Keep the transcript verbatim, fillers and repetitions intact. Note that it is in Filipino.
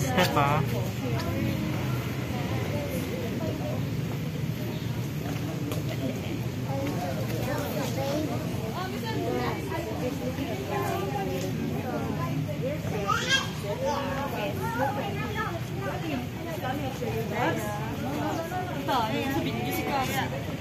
step ah. Ito, yung sabihin niyo si Kaya.